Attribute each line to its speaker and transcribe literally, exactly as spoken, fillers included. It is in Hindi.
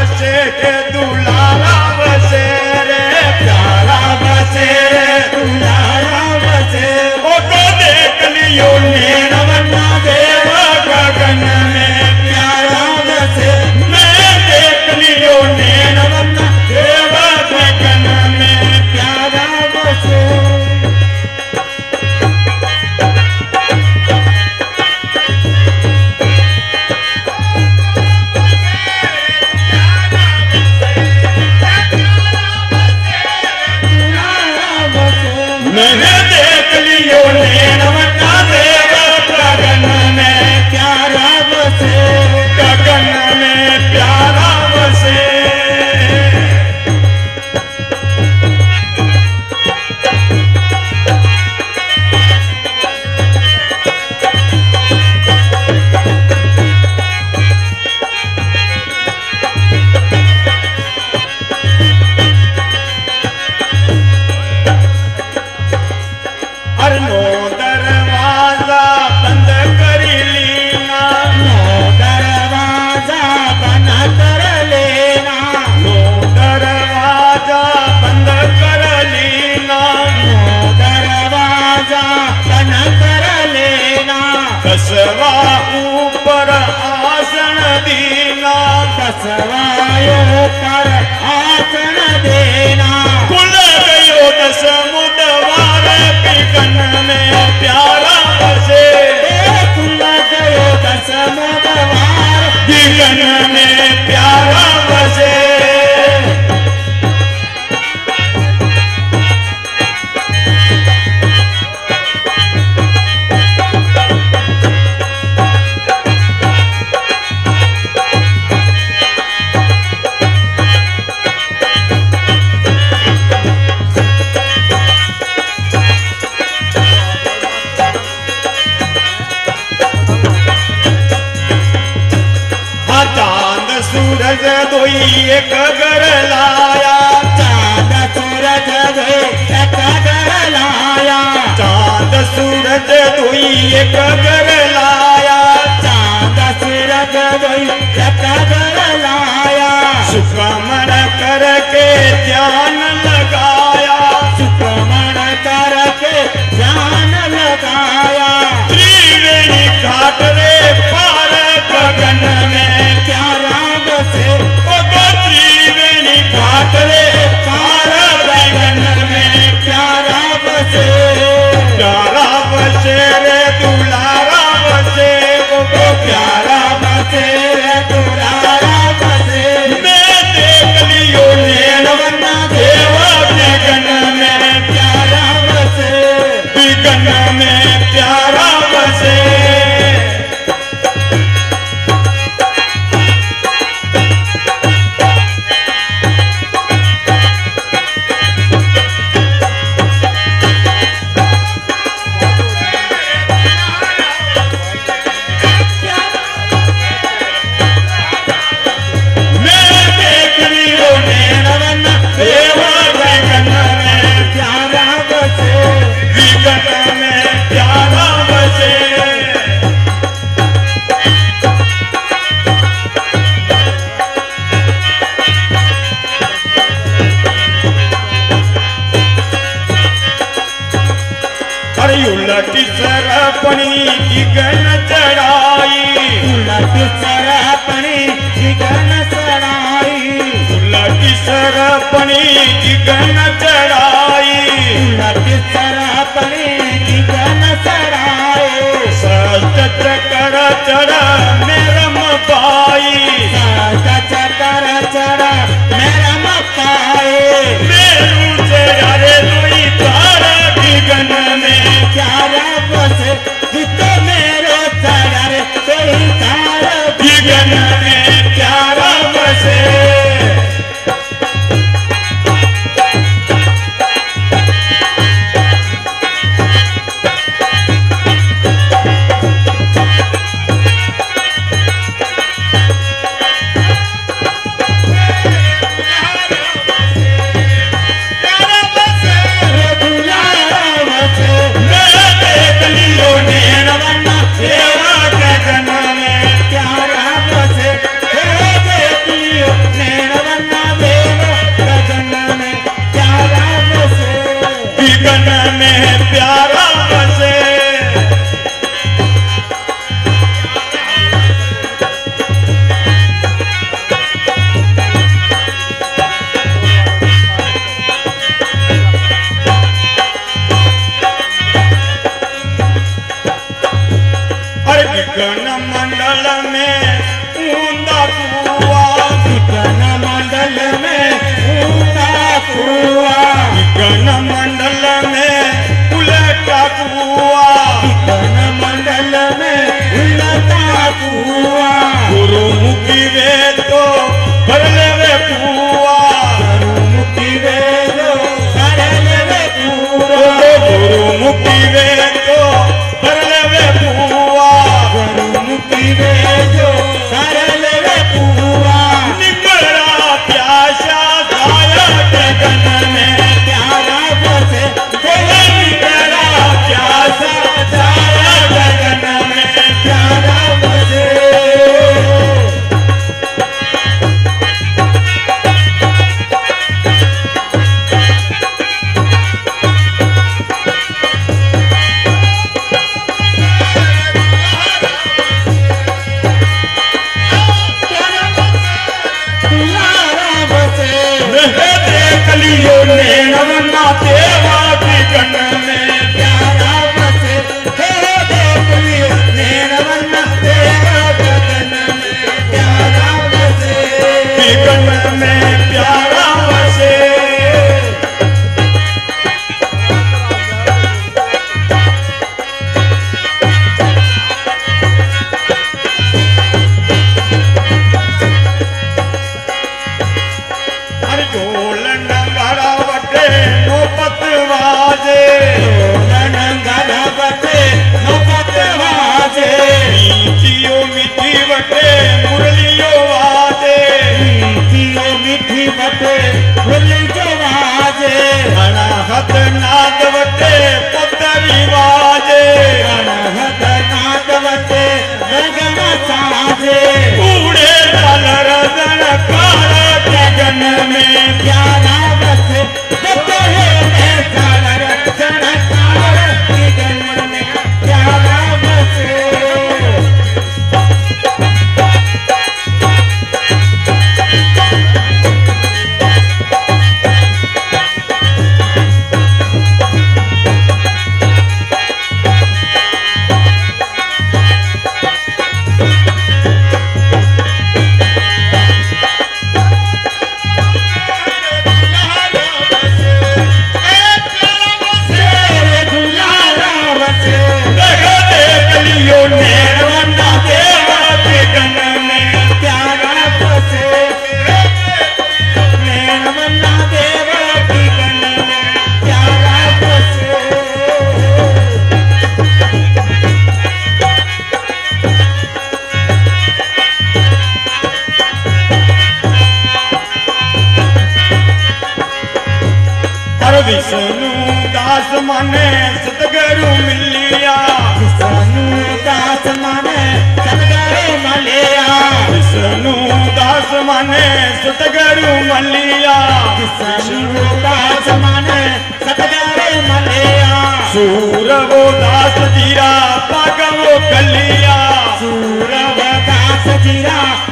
Speaker 1: बसे के दुलारा बसे रे प्यारा बसे रे दुलारा बसे। ओ तो देख लियो नैनवना देव गगन में प्यारा बसे। मैं देख लियो नैनवना देव गगन में प्यारा बसे। मैंने देख लियो नैनवना देव गगन में प्यारा बसे गगन में प्यारा बसे। दसवा ऊपर आसन दीना दसवायो पर आसन देना। खुल गयो दसमुद द्वार बिगन में प्यारा बसे। खुल गयो दसमुद द्वार बिगन में प्यारा बसे। सूरज दोई एक घर लाया चांद सूरज दोई एक घर लाया। चांद सूरज दोई एक घर लाया चांद सूरज दोई एक घर लाया। सुक्रमण करके ध्यान लगाया सुक्रमण करके ध्यान लगाया। त्रिवेणी घाट रे पार गगन में प्यारा बसे। ओ तो त्रिवेणी घाट रे पार गगन में प्यारा बसे प्यारा बसे रे दुलारा बसे। ओ तो प्यारा बसे रे दुलारा बसे। मैं देख लियो नैनवना देव गगन में प्यारा बसे गगन में प्यारा बसे। उलटी सरपणी गगन चढ़ाई उलटी सरपणी गगन चढ़ाई। उलटी सरपणी गगन चढ़ाई उलटी सरपणी गगन चढ़ाई। सत चकर चढ़ मेरम पाई सत चकर चढ़ मेरम पाए। मेरू से अरे दुई तारा गगन में प्यारा बसे। जितो मेरो तारा कोई तारा गगन में प्यारा बसे। देख लियो नैनवना देवा की गन में प्यारा बसे, देख लियो नैनवना देवा की गन में प्यारा बसे, की गन में प्यारा बसे। अनहद नाद वटे पुतरी वाजे, अनहद नाद वटे गगन साजे, कूड़े कलर दन काला के गन में प्यारा बसे, कतहे में कलर दन काला के गन में प्यारा बसे। विष्णु दास माने सतगुरु मिलिया, विष्णु दास माने सतगुरु मिलिया, विष्णु दास माने सतगुरु मिलिया, विष्णु दास माने सतगुरु मिलिया, सूरव दास जीरा पागवो कलिया, सूरव दास जीरा